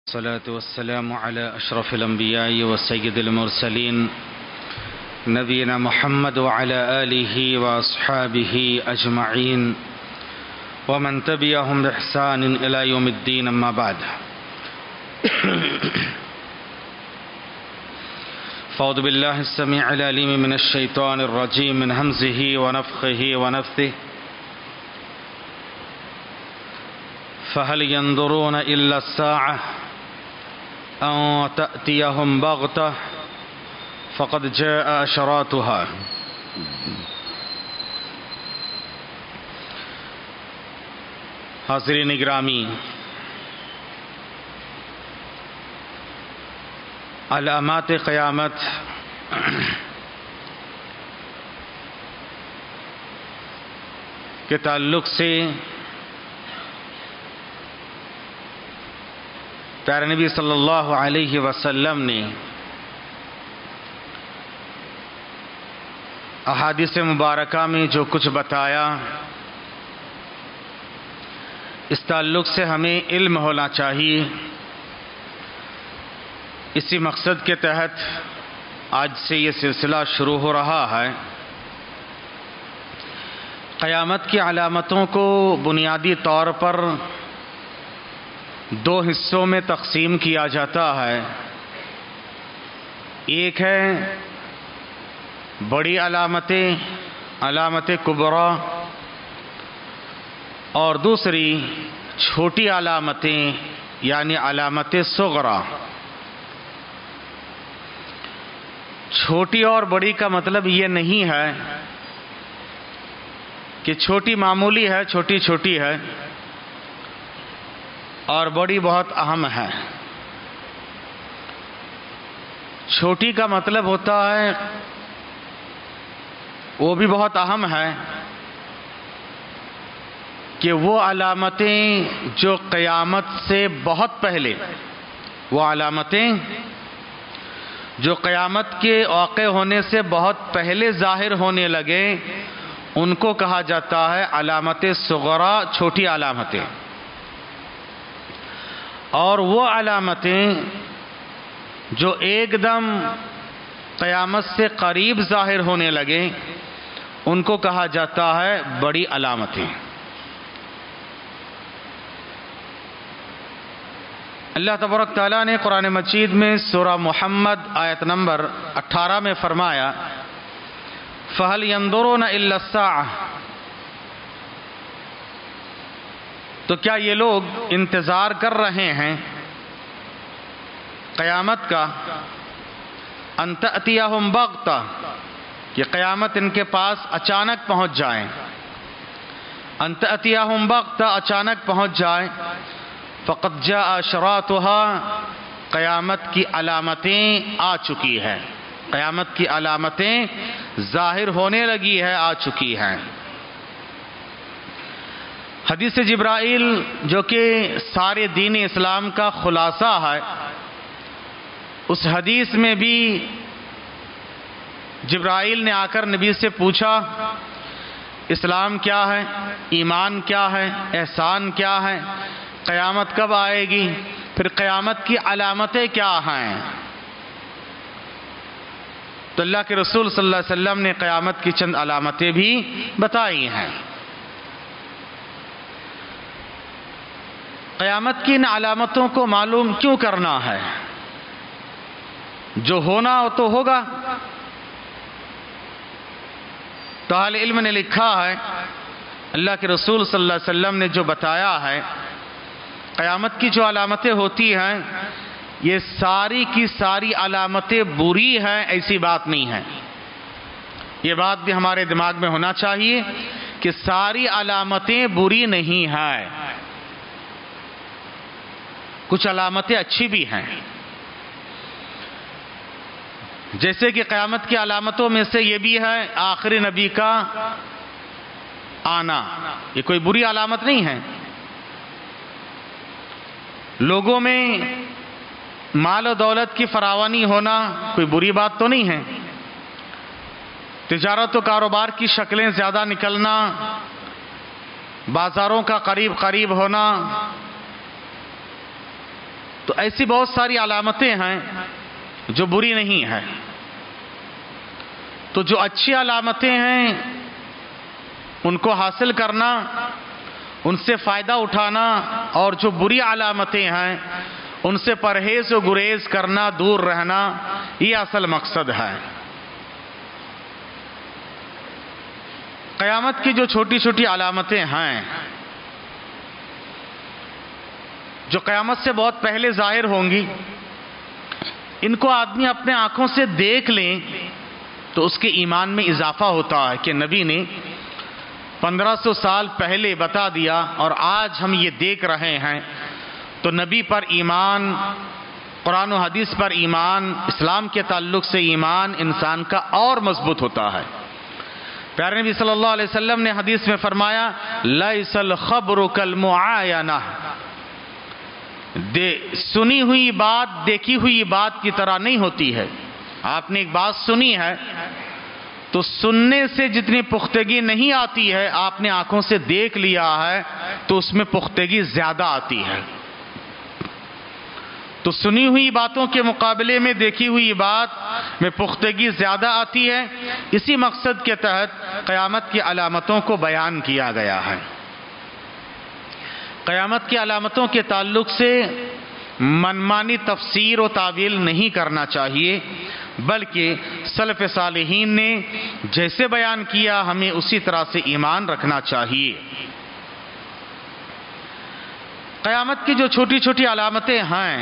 الصلاة والسلام على أشرف الأنبياء وسيد المرسلين نبينا محمد وعلى آله وأصحابه أجمعين ومن تبعهم بإحسان إلى يوم الدين أما بعد فأعوذ بالله السميع العليم من الشيطان الرجيم من همزه ونفخه ونفثه فهل ينظرون إلا الساعة أن تأتيهم بغتة فقد جاء أشراطها حاضرین گرامی، علامات قیامت کے تعلق سے پیارے نبی صلی اللہ علیہ وسلم نے احادیث مبارکہ میں جو کچھ بتایا، اس تعلق سے ہمیں علم ہونا چاہیے۔ اسی مقصد کے تحت آج سے یہ سلسلہ شروع ہو رہا ہے۔ قیامت کی علامتوں کو بنیادی طور پر دو حصوں میں تقسیم کیا جاتا ہے۔ ایک ہے بڑی علامتیں، علامت کبریٰ، اور دوسری چھوٹی علامتیں یعنی علامت صغریٰ۔ چھوٹی اور بڑی کا مطلب یہ نہیں ہے کہ چھوٹی معمولی ہے، چھوٹی چھوٹی ہے، اور بڑی بہت اہم ہے۔ چھوٹی کا مطلب ہوتا ہے وہ بھی بہت اہم ہے کہ وہ علامتیں جو قیامت سے بہت پہلے، وہ علامتیں جو قیامت کے واقع ہونے سے بہت پہلے ظاہر ہونے لگے، ان کو کہا جاتا ہے علامت صغریٰ، چھوٹی علامتیں۔ اور وہ علامتیں جو ایک دم قیامت سے قریب ظاہر ہونے لگے، ان کو کہا جاتا ہے بڑی علامتیں۔ اللہ تبارک تعالیٰ نے قرآن مجید میں سورہ محمد آیت نمبر 18 میں فرمایا فَهَلْ يَنظُرُونَ إِلَّا السَّاعَةَ، تو کیا یہ لوگ انتظار کر رہے ہیں قیامت کا، أَن تَأْتِيَهُمْ بَغْتَةً، کہ قیامت ان کے پاس اچانک پہنچ جائیں، أَن تَأْتِيَهُمْ بَغْتَةً، اچانک پہنچ جائیں، فَقَدْ جَاءَ أَشْرَاطُهَا، قیامت کی علامتیں آ چکی ہیں، قیامت کی علامتیں ظاہر ہونے لگی ہے، آ چکی ہیں۔ حدیث جبرائیل جو کہ سارے دین اسلام کا خلاصہ ہے، اس حدیث میں بھی جبرائیل نے آ کر نبی سے پوچھا اسلام کیا ہے، ایمان کیا ہے، احسان کیا ہے، قیامت کب آئے گی، پھر قیامت کی علامتیں کیا ہیں؟ تو اللہ کے رسول صلی اللہ علیہ وسلم نے قیامت کی چند علامتیں بھی بتائی ہیں۔ قیامت کی ان علامتوں کو معلوم کیوں کرنا ہے؟ جو ہونا ہو تو ہوگا۔ تو اہل علم نے لکھا ہے اللہ کے رسول صلی اللہ علیہ وسلم نے جو بتایا ہے، قیامت کی جو علامتیں ہوتی ہیں یہ ساری کی ساری علامتیں بری ہیں، ایسی بات نہیں ہے۔ یہ بات بھی ہمارے دماغ میں ہونا چاہیے کہ ساری علامتیں بری نہیں ہیں، کچھ علامتیں اچھی بھی ہیں۔ جیسے کہ قیامت کی علامتوں میں سے یہ بھی ہے آخری نبی کا آنا، یہ کوئی بری علامت نہیں ہے۔ لوگوں میں مال و دولت کی فراوانی ہونا کوئی بری بات تو نہیں ہے۔ تجارت و کاروبار کی شکلیں زیادہ نکلنا، بازاروں کا قریب قریب ہونا، تو ایسی بہت ساری علامتیں ہیں جو بری نہیں ہیں. تو جو اچھی علامتیں ہیں ان کو حاصل کرنا، ان سے فائدہ اٹھانا، اور جو بری علامتیں ہیں ان سے پرہیز و گریز کرنا، دور رہنا، یہ اصل مقصد ہے. قیامت کی جو چھوٹی چھوٹی علامتیں ہیں جو قیامت سے بہت پہلے ظاہر ہوں گی، ان کو آدمی اپنے آنکھوں سے دیکھ لیں تو اس کے ایمان میں اضافہ ہوتا ہے کہ نبی نے 1500 سال پہلے بتا دیا اور آج ہم یہ دیکھ رہے ہیں. تو نبی پر ایمان، قرآن و حدیث پر ایمان، اسلام کے تعلق سے ایمان انسان کا اور مضبوط ہوتا ہے. پیارے نبی صلی اللہ علیہ وسلم نے حدیث میں فرمایا لیس الخبر کالمعاینہ، سنی ہوئی بات دیکھی ہوئی بات کی طرح نہیں ہوتی ہے. آپ نے ایک بات سنی ہے تو سننے سے جتنی پختگی نہیں آتی ہے، آپ نے آنکھوں سے دیکھ لیا ہے تو اس میں پختگی زیادہ آتی ہے. تو سنی ہوئی باتوں کے مقابلے میں دیکھی ہوئی بات میں پختگی زیادہ آتی ہے. اسی مقصد کے تحت قیامت کی علامتوں کو بیان کیا گیا ہے. قیامت کی علامتوں کے تعلق سے منمانی تفسیر و تعویل نہیں کرنا چاہیے، بلکہ سلف صالحین نے جیسے بیان کیا ہمیں اسی طرح سے ایمان رکھنا چاہیے. قیامت کی جو چھوٹی چھوٹی علامتیں ہیں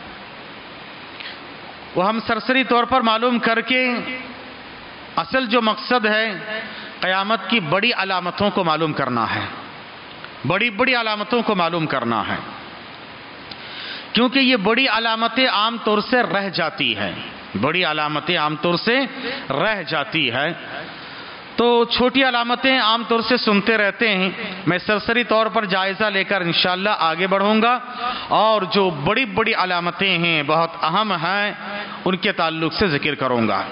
وہ ہم سرسری طور پر معلوم کر کے اصل جو مقصد ہے قیامت کی بڑی علامتوں کو معلوم کرنا ہے، بڑی بڑی علامتوں کو معلوم کرنا ہے. کیونکہ یہ بڑی علامتیں عام طور سے رہ جاتی ہیں، بڑی علامتیں عام طور سے رہ جاتی ہے. تو چھوٹی علامتیں عام طور سے سنتے رہتے ہیں. میں سرسری طور پر جائزہ لے کر انشاءاللہ آگے بڑھوں گا اور جو بڑی بڑی علامتیں ہیں بہت اہم ہیں ان کے تعلق سے ذکر کروں گا.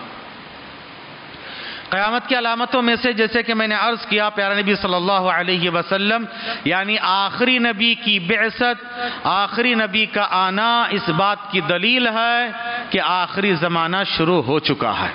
قیامت کی علامتوں میں سے جیسے کہ میں نے عرض کیا پیارے نبی صلی اللہ علیہ وسلم یعنی آخری نبی کی بعثت، آخری نبی کا آنا اس بات کی دلیل ہے کہ آخری زمانہ شروع ہو چکا ہے.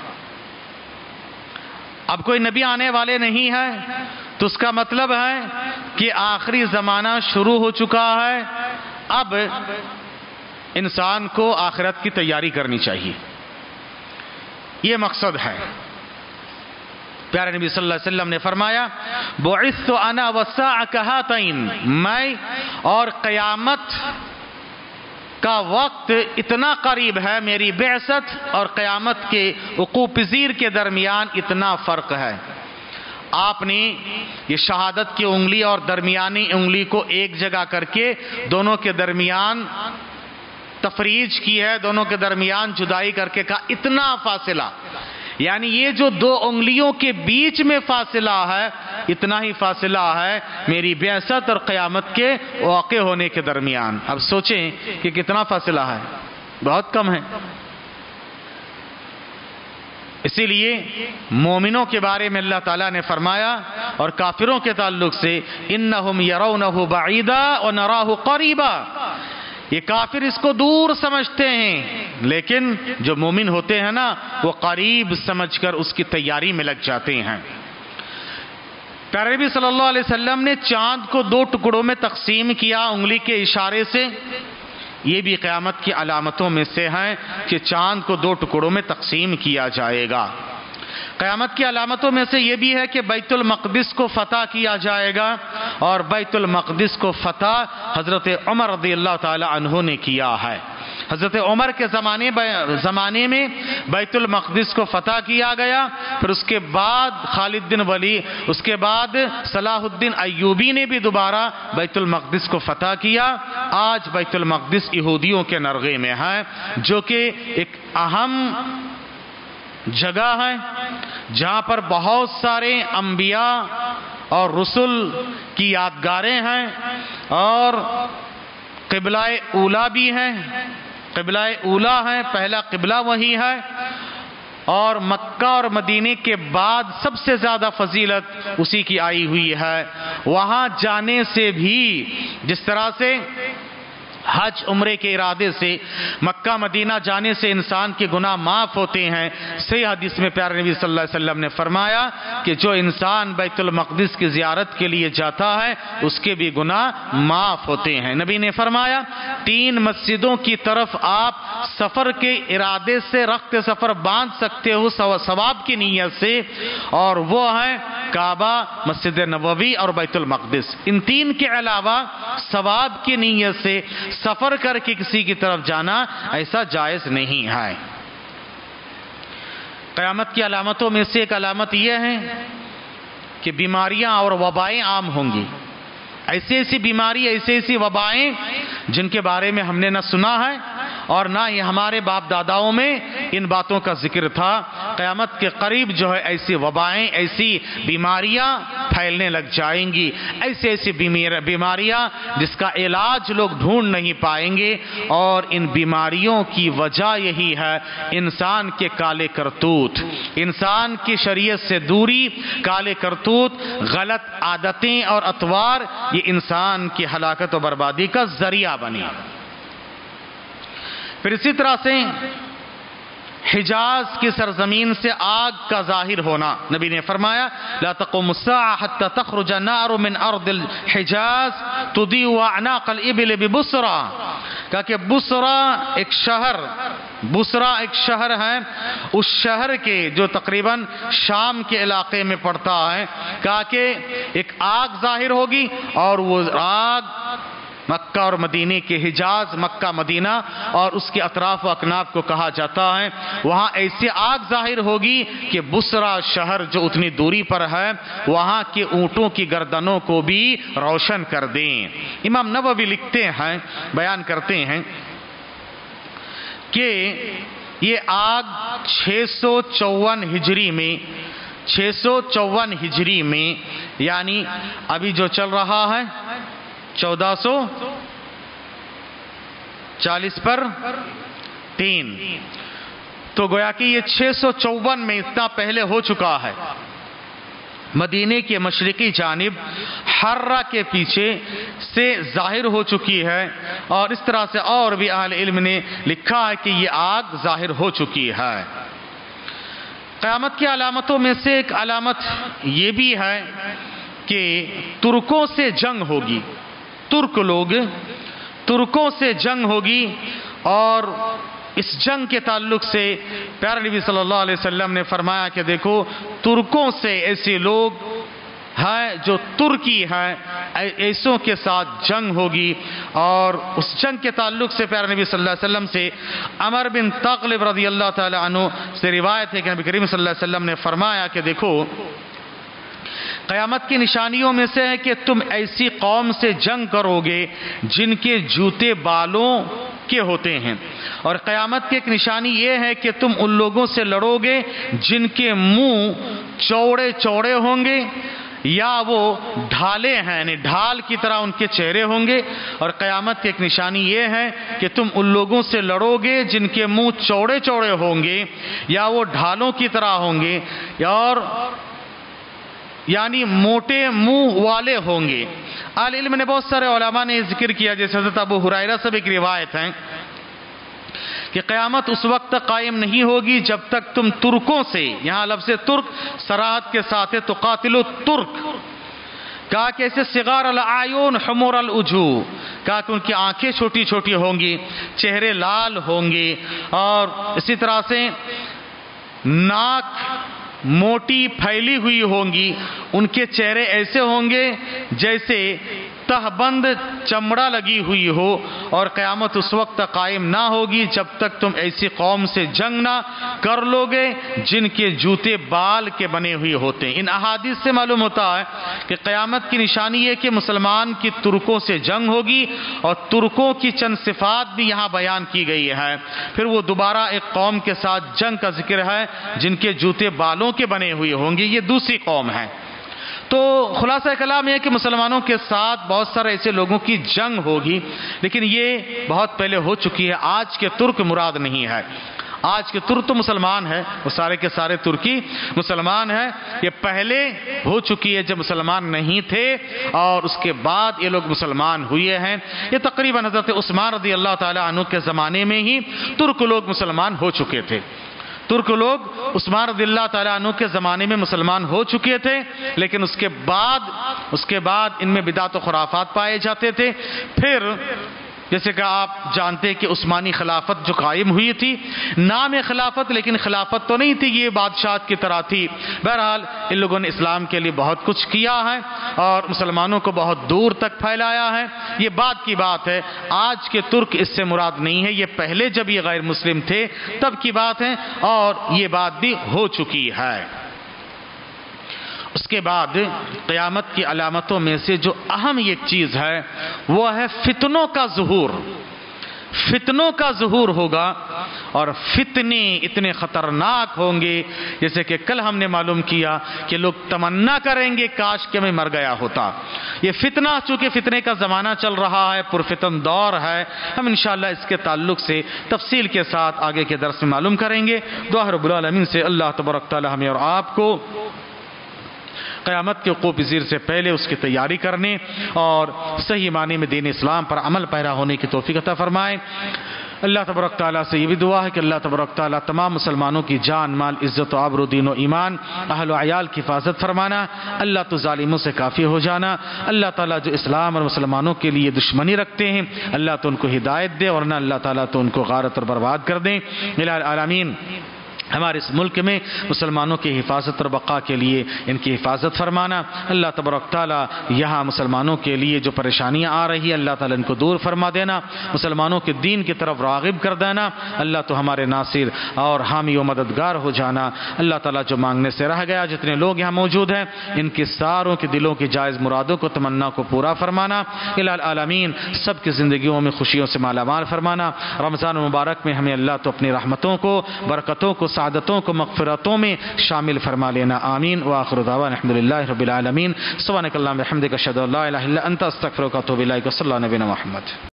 اب کوئی نبی آنے والے نہیں ہے تو اس کا مطلب ہے کہ آخری زمانہ شروع ہو چکا ہے. اب انسان کو آخرت کی تیاری کرنی چاہیے، یہ مقصد ہے. پیارے نبی صلی اللہ علیہ وسلم نے فرمایا بعثت انا والساعة كهاتين، میں اور قیامت کا وقت اتنا قریب ہے، میری بعثت اور قیامت کے وقوع پذیر کے درمیان اتنا فرق ہے. آپ نے یہ شہادت کی انگلی اور درمیانی انگلی کو ایک جگہ کر کے دونوں کے درمیان تفریج کی ہے، دونوں کے درمیان جدائی کر کے کہا اتنا فاصلہ، یعنی یہ جو دو انگلیوں کے بیچ میں فاصلہ ہے اتنا ہی فاصلہ ہے میری بعثت اور قیامت کے واقع ہونے کے درمیان. اب سوچیں کہ کتنا فاصلہ ہے، بہت کم ہے. اسی لیے مومنوں کے بارے میں اللہ تعالیٰ نے فرمایا اور کافروں کے تعلق سے انہم یرونہ بعیدا ونراہ قریبا، یہ کافر اس کو دور سمجھتے ہیں لیکن جو مومن ہوتے ہیں نا وہ قریب سمجھ کر اس کی تیاری میں لگ جاتے ہیں. پیارے نبی صلی اللہ علیہ وسلم نے چاند کو دو ٹکڑوں میں تقسیم کیا انگلی کے اشارے سے. یہ بھی قیامت کی علامتوں میں سے ہیں کہ چاند کو دو ٹکڑوں میں تقسیم کیا جائے گا. قیامت کی علامتوں میں سے یہ بھی ہے کہ بیت المقدس کو فتح کیا جائے گا، اور بیت المقدس کو فتح حضرت عمر رضی اللہ تعالی عنہ نے کیا ہے. حضرت عمر کے زمانے میں بیت المقدس کو فتح کیا گیا. پھر اس کے بعد خالد بن ولید، اس کے بعد صلاح الدین ایوبی نے بھی دوبارہ بیت المقدس کو فتح کیا. آج بیت المقدس یہودیوں کے نرغے میں ہے، جو کہ ایک اہم جگہ ہے جہاں پر بہت سارے انبیاء اور رسل کی یادگاریں ہیں اور قبلہ اولا بھی ہیں. قبلہ اولا ہے، پہلا قبلہ وہی ہے، اور مکہ اور مدینے کے بعد سب سے زیادہ فضیلت اسی کی آئی ہوئی ہے. وہاں جانے سے بھی جس طرح سے حج عمرے کے ارادے سے مکہ مدینہ جانے سے انسان کے گناہ معاف ہوتے ہیں۔ صحیح حدیث میں پیارے نبی صلی اللہ علیہ وسلم نے فرمایا کہ جو انسان بیت المقدس کی زیارت کے لیے جاتا ہے اس کے بھی گناہ معاف ہوتے ہیں۔ نبی نے فرمایا 3 مسجدوں کی طرف آپ سفر کے ارادے سے رخت سفر باندھ سکتے ہو ثواب کی نیت سے، اور وہ ہے کعبہ، مسجد نبوی اور بیت المقدس۔ ان 3 کے علاوہ ثواب کی نیت سے سفر کر کے کسی کی طرف جانا ایسا جائز نہیں ہے۔ قیامت کی علامتوں میں سے ایک علامت یہ ہے کہ بیماریاں اور وبائیں عام ہوں گی۔ ایسی بیماری، ایسی وبائیں جن کے بارے میں ہم نے نہ سنا ہے اور نہ یہ ہمارے باپ داداؤں میں ان باتوں کا ذکر تھا۔ قیامت کے قریب جو ہے ایسی وبائیں، ایسی بیماریاں پھیلنے لگ جائیں گی، ایسی بیماریاں جس کا علاج لوگ ڈھونڈ نہیں پائیں گے، اور ان بیماریوں کی وجہ یہی ہے انسان کے کالے کرتوت، انسان کی شریعت سے دوری، کالے کرتوت، غلط عادتیں اور اطوار، یہ انسان کی ہلاکت و بربادی کا ذریعہ بنی۔ پھر اسی طرح سے حجاز کی سرزمین سے آگ کا ظاہر ہونا، نبی نے فرمایا لا تقوم الساعة حتى تخرج النار من ارض الحجاز تضيء اعناق الابل ببصرى، کہا کہ بصرہ ایک شہر ہے، اس شہر کے جو تقریباً شام کے علاقے میں پڑتا ہے، کہا کہ ایک آگ ظاہر ہوگی، اور وہ آگ مکہ اور مدینے کے حجاز، مکہ مدینہ اور اس کے اطراف و اکناف کو کہا جاتا ہے، وہاں ایسی آگ ظاہر ہوگی کہ بصرہ شہر جو اتنی دوری پر ہے وہاں کے اونٹوں کی گردنوں کو بھی روشن کر دیں۔ امام نووی لکھتے ہیں، بیان کرتے ہیں کہ یہ آگ 654 ہجری میں یعنی ابھی جو چل رہا ہے 1440 پر 3، تو گویا کہ یہ 654 میں اتنا پہلے ہو چکا ہے۔ مدینے کے مشرقی جانب حرہ کے پیچھے سے ظاہر ہو چکی ہے، اور اس طرح سے اور بھی اہل علم نے لکھا ہے کہ یہ آگ ظاہر ہو چکی ہے۔ قیامت کی علامتوں میں سے ایک علامت یہ بھی ہے کہ ترکوں سے جنگ ہوگی، ترکوں سے جنگ ہوگی، اور اس جنگ کے تعلق سے پیارے نبی صلی اللہ علیہ وسلم نے فرمایا کہ دیکھو ترکوں سے ایسے لوگ ہیں جو ترکی ہیں، ایسوں کے ساتھ جنگ ہوگی، اور اس جنگ کے تعلق سے پیارے نبی صلی اللہ علیہ وسلم سے عمر بن تغلب رضی اللہ تعالی عنہ سے روایت ہے کہ نبی کریم صلی اللہ علیہ وسلم نے فرمایا کہ دیکھو قیامت کی نشانیوں میں سے ہے کہ تم ایسی قوم سے جنگ کرو گے جن کے جوتے بالوں کے ہوتے ہیں، اور قیامت کی ایک نشانی یہ ہے کہ تم ان لوگوں سے لڑو گے جن کے منہ چوڑے چوڑے ہوں گے، یا وہ ڈھالے ہیں، یعنی ڈھال کی طرح ان کے چہرے ہوں گے، اور قیامت کی ایک نشانی یہ ہے کہ تم ان لوگوں سے لڑو گے جن کے منہ چوڑے چوڑے ہوں گے یا وہ ڈھالوں کی طرح ہوں گے، اور یعنی موٹے منہ والے ہوں گے۔ اہل علم نے بہت سارے علماء نے ذکر کیا، جیسے حضرت ابو ہریرہ سے ایک روایت ہے کہ قیامت اس وقت تک قائم نہیں ہوگی جب تک تم ترکوں سے، یہاں لفظ ترک صراحت کے ساتھ ہے، تقاتلوا الترک، کہا کہ ایسے صغار العیون حمر الوجوہ، کہا کہ ان کی آنکھیں چھوٹی چھوٹی ہوں گی، چہرے لال ہوں گے، اور اسی طرح سے ناک موٹی پھیلی ہوئی ہوں گی، ان کے چہرے ایسے ہوں گے جیسے تہبند چمڑا لگی ہوئی ہو، اور قیامت اس وقت تک قائم نہ ہوگی جب تک تم ایسی قوم سے جنگ نہ کر لو گے جن کے جوتے بال کے بنے ہوئے ہوتے ہیں۔ ان احادیث سے معلوم ہوتا ہے کہ قیامت کی نشانی یہ کہ مسلمان کی ترکوں سے جنگ ہوگی، اور ترکوں کی چند صفات بھی یہاں بیان کی گئی ہے۔ پھر وہ دوبارہ ایک قوم کے ساتھ جنگ کا ذکر ہے جن کے جوتے بالوں کے بنے ہوئے ہوں گے، یہ دوسری قوم ہے۔ تو خلاصہ کلام یہ ہے کہ مسلمانوں کے ساتھ بہت سارے ایسے لوگوں کی جنگ ہوگی، لیکن یہ بہت پہلے ہو چکی ہے، آج کے ترک مراد نہیں ہے۔ آج کے ترک تو مسلمان ہے، وہ سارے کے سارے ترکی مسلمان ہیں. یہ پہلے ہو چکی ہے جب مسلمان نہیں تھے، اور اس کے بعد یہ لوگ مسلمان ہوئے ہیں. یہ تقریباً حضرت عثمان رضی اللہ تعالی عنہ کے زمانے میں ہی ترک لوگ مسلمان ہو چکے تھے. ترک لوگ عثمان رضی اللہ تعالیٰ عنہ کے زمانے میں مسلمان ہو چکے تھے، لیکن اس کے بعد ان میں بدعت و خرافات پائے جاتے تھے. پھر جیسے کہ آپ جانتے کہ عثمانی خلافت جو قائم ہوئی تھی، نام خلافت لیکن خلافت تو نہیں تھی، یہ بادشاہت کی طرح تھی. بہرحال ان لوگوں نے اسلام کے لیے بہت کچھ کیا ہے اور مسلمانوں کو بہت دور تک پھیلایا ہے. یہ بات کی بات ہے. آج کے ترک اس سے مراد نہیں ہے، یہ پہلے جب یہ غیر مسلم تھے تب کی بات ہے، اور یہ بات بھی ہو چکی ہے. اس کے بعد قیامت کی علامتوں میں سے جو اہم ایک چیز ہے وہ ہے فتنوں کا ظہور. فتنوں کا ظہور ہوگا، اور فتنے اتنے خطرناک ہوں گے جیسے کہ کل ہم نے معلوم کیا کہ لوگ تمنا کریں گے کاش کہ میں مر گیا ہوتا. یہ فتنہ چونکہ فتنے کا زمانہ چل رہا ہے، پرفتن دور ہے، ہم انشاءاللہ اس کے تعلق سے تفصیل کے ساتھ آگے کے درس میں معلوم کریں گے. دعا رب العالمین سے اللہ تبارک تعالی ہمیں اور آپ کو قیامت کے وقوع پذیر سے پہلے اس کی تیاری کرنے اور صحیح معنی میں دین اسلام پر عمل پیرا ہونے کی توفیق عطا فرمائے. اللہ تبارک تعالیٰ سے یہ بھی دعا ہے کہ اللہ تبارک تعالیٰ تمام مسلمانوں کی جان مال عزت و آبرو دین و ایمان اہل و عیال کی حفاظت فرمانا. اللہ تو ظالموں سے کافی ہو جانا. اللہ تعالیٰ جو اسلام اور مسلمانوں کے لیے دشمنی رکھتے ہیں اللہ تو ان کو ہدایت دے، ورنہ اللہ تعالیٰ تو ان کو غارت اور برباد کر دیں. الہ العالمین ہمارے اس ملک میں مسلمانوں کی حفاظت اور بقا کے لیے ان کی حفاظت فرمانا. اللہ تبارک تعالیٰ یہاں مسلمانوں کے لیے جو پریشانیاں آ رہی ہے اللہ تعالیٰ ان کو دور فرما دینا، مسلمانوں کے دین کی طرف راغب کر دینا. اللہ تو ہمارے ناصر اور حامی و مددگار ہو جانا. اللہ تعالیٰ جو مانگنے سے رہ گیا، جتنے لوگ یہاں موجود ہیں ان کی ساروں کے دلوں کی جائز مرادوں کو تمنا کو پورا فرمانا. الہ العالمین سب کی زندگیوں میں خوشیوں سے مالا مال فرمانا. رمضان المبارک میں ہمیں اللہ تو اپنی رحمتوں کو، برکتوں کو، سعادتوں کو مغفرتوں میں شامل فرما لینا. آمین. وآخر دعوانا الحمدللہ رب العالمین. سبحانک اللہم وبحمدک اشہد ان لا الہ الا انت استغفرک و اتوب الیک. صلی اللہ علیہ وسلم.